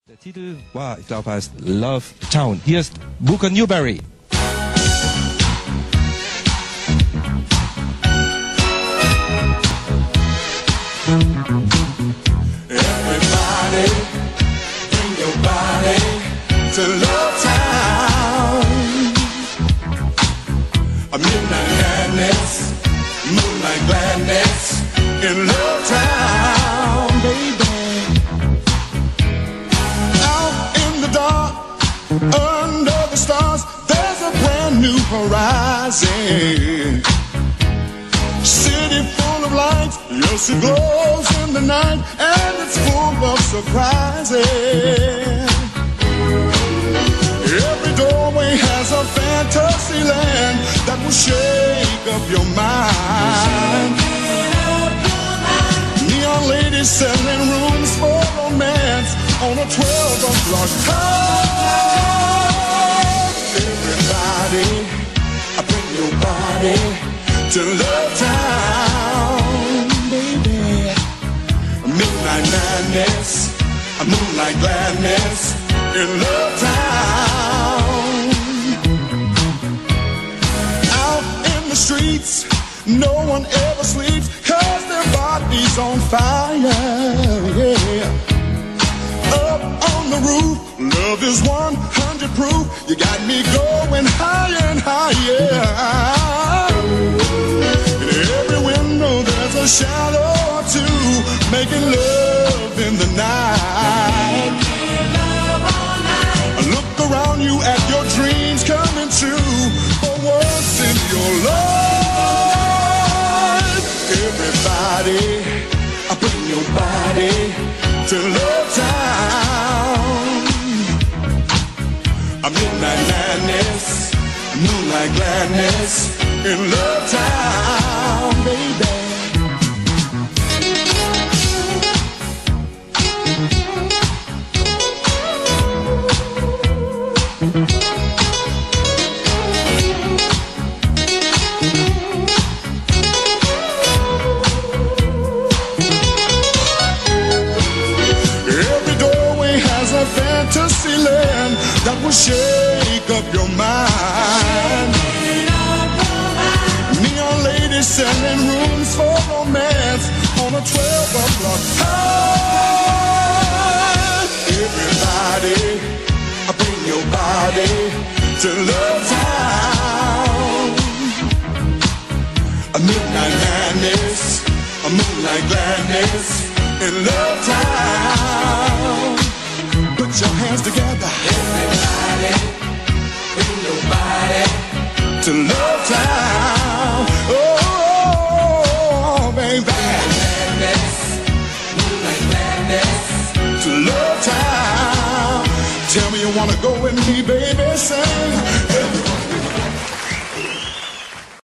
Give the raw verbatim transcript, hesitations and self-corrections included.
Der Titel war, ich glaube, heißt Love Town. Hier ist Booker Newberry. Everybody, bring your body to Love Town. A midnight madness, moonlight gladness in Love Town, baby. Out in the dark, under the stars, there's a brand new horizon. City full of lights, yes it glows in the night, and it's full of surprises. Every doorway has a fantasy land that will shake up your mind. Neon ladies selling rooms for romance on a twelve o'clock time. Everybody, I bring your body to Love Town, baby. Midnight madness, a moonlight gladness in Love Town. Out in the streets, no one ever sleeps, 'cause their body's on fire, yeah. Up on the roof, love is one hundred proof. You got me going higher and higher. A shadow or two, making love in the night. Look around you at your dreams coming true, for once in your life. Everybody, I bring your body to Love Town. A midnight madness, moonlight gladness in Love Town, baby. Fantasy land that will shake up your mind. Neon ladies selling rooms for romance on a twelve o'clock time. Everybody, I bring your body to Love Town. A midnight madness, a moonlight gladness in Love Town. Put your hands together. Everybody, bring your body to Love Town. Oh, baby. Madness, moonlight madness to Love Town. Tell me you wanna go with me, baby. Sing.